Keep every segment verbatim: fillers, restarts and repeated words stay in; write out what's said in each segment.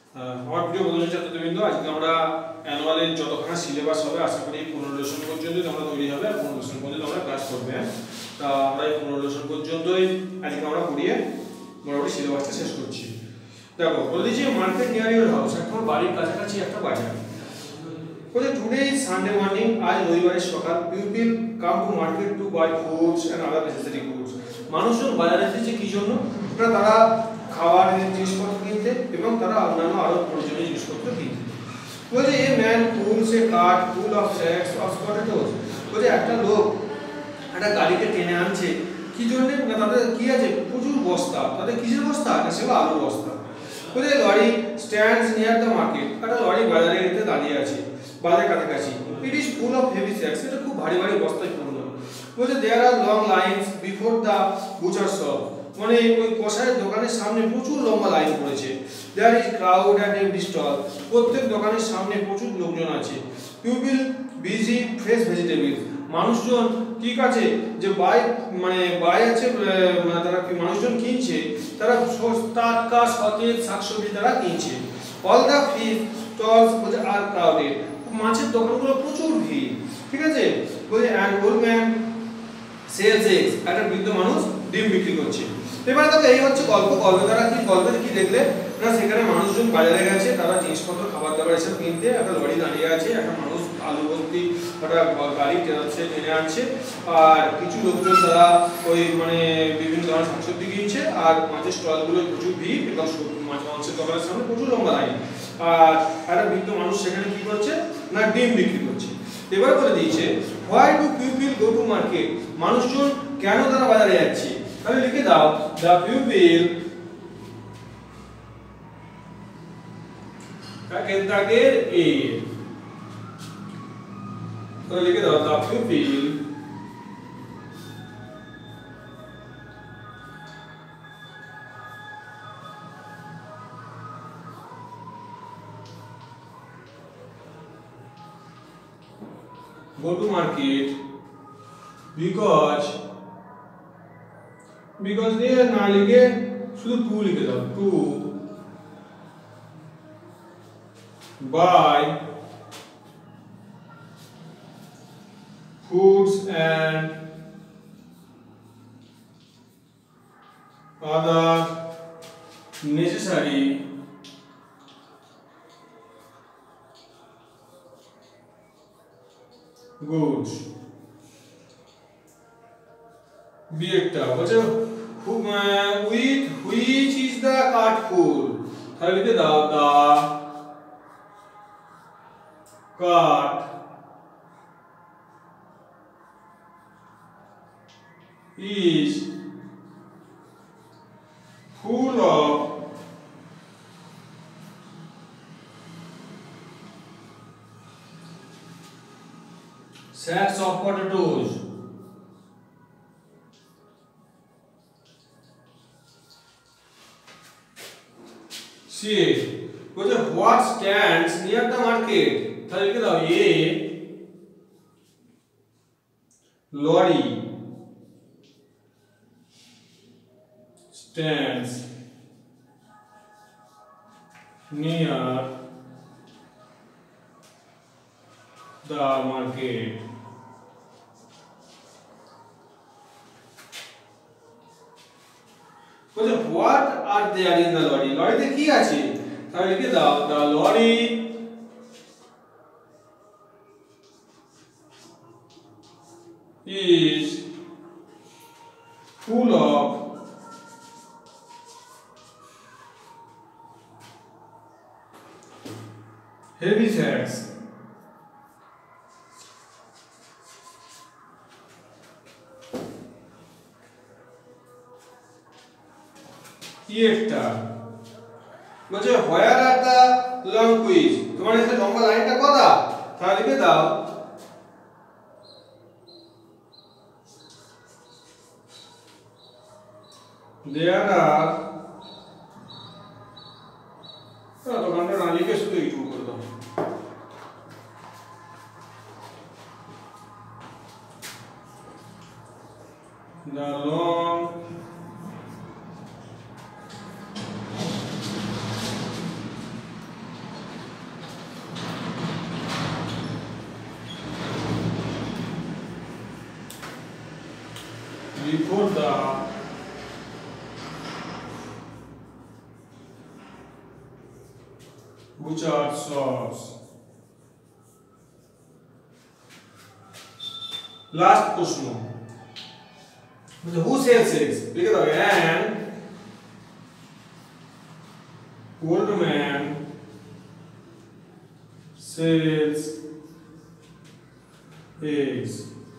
আমার প্রিয় বন্ধু ছাত্রবৃন্দ, আজকে আমরা অ্যানুয়ালের যতখানা সিলেবাস হবে আশা করি পনেরো লেসন পর্যন্ত আমরা তৈরি হবে। পনেরো লেসন পর্যন্ত আমরা ক্লাস করবে। তা আমরা এই পনেরো লেসন পর্যন্তই আজকে আমরা পড়িয়ে মোটামুটি সিলেবাসটা শেষ করছি। দেখো বলে দিচ্ছি, মার্কেট নিয়ার ইউর হাউস, এখন বাড়ির কাছাকাছি একটা বাজার। বলছে টুডে ইজ সানডে মর্নিং, আজ রবিবারের সকাল। People come to market to buy foods and other necessary goods. মানুষজন বাজারে এসেছে কি জন্য? না তারা খাবারের জিনিসপত্র কিনতে এবং তারা অন্যান্য আরো প্রয়োজনীয় জিনিসপত্র কিনতে। বলছে a man pulls a cart full of sacks of potatoes. বলছে একটা লোক একটা গাড়িতে টেনে আনছে কি জন্য? না তাদের কি আছে? প্রচুর বস্তা। তাদের কিসের বস্তা? না সেগুলো আলুর বস্তা। বলছে lorry stands near the market, একটা লরি বাজারে এসে দাঁড়িয়ে আছে, বাজারের কাছাকাছি। It is full of heavy sacks, এটা খুব ভারী ভারী বস্তায় পূর্ণ। বলছে there are long lines before the butcher shop, মানে ওই কসাইয়ের দোকানের সামনে প্রচুর লম্বা লাইন পড়েছে। There is crowd and every stall, প্রত্যেক দোকানের সামনে প্রচুর লোকজন আছে। পিপল বিজি ফ্রেশ ভেজিটেবলস, মানুষজন ঠিক আছে যে বাই মানে বাই আছে, মানে তারা কি মানুষজন কিনছে, তারা টাটকা সতেজ শাকসবজি তারা কিনছে। অল দ্য ফিশ স্টলস বলছে আর ক্রাউডেড, মাছের দোকানগুলো প্রচুর ভিড়। ঠিক আছে, বলছে and old man sells eggs, একটা বৃদ্ধ মানুষ ডিম বিক্রি করছে। এবারে তবে এই হচ্ছে গল্প। গল্প দ্বারা কি, গল্পের কি দেখলে না সেখানে মানুষজন বাজারে গেছে, তারা জিনিসপত্র খাবার দাবার এসব কিনতে। একটা লরি দাঁড়িয়ে আছে, একটা মানুষ আলু ভর্তি একটা গাড়ি টেনে টেনে আনছে, আর কিছু লোকজন তারা ওই মানে বিভিন্ন ধরনের শাকসবজি কিনছে, আর মাছের স্টলগুলো প্রচুর ভিড় এবং মাছ মাংসের দোকানের সামনে প্রচুর লম্বা লাইন। আর একটা বৃদ্ধ মানুষ সেখানে কি করছে? না ডিম বিক্রি করছে। এবার বলে দিয়েছে why do people go to market, মানুষজন কেন তারা বাজারে যাচ্ছে? তাহলে লিখে দাও দ্য পিপল কাকের দাগের এ, তাহলে লিখে দাও the people go to market because because they না লিখে শুধু টু লিখে দাও, to buy foods and other necessary goods. B একটা বলছে with which is the cart full, তাহলে লিখে দাও the cart is full of sacks of potatoes. See, because what stands near the market, তাহলে লিখে দাও a lorry stands near the market. বলছে what are there in the lorry, লরিতে কি আছে? তাহলে লিখে দাও the lorry is full of heavy sacks. একটা বলছে where are the long queues, তোমার এখানে লম্বা লাইনটা কথা, তাহলে লিখে দাও দেয়ার আর দোকানটা না লিখে শুধু এইটুকু করে দাও। the long before the butcher shops. Last প্রশ্ন, who sells eggs? লিখে দাও, an old man sells eggs.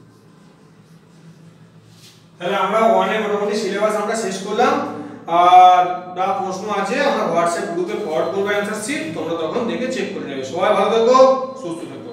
তাহলে আমরা ওয়ান এর মোটামুটি সিলেবাস আমরা শেষ করলাম। আর যা প্রশ্ন আছে আমরা হোয়াটসঅ্যাপ গ্রুপে ফরওয়ার্ড করব অ্যানসার শিট, তোমরা তখন দেখে চেক করে নেবে। সবাই ভালো থাকো, সুস্থ থাকো।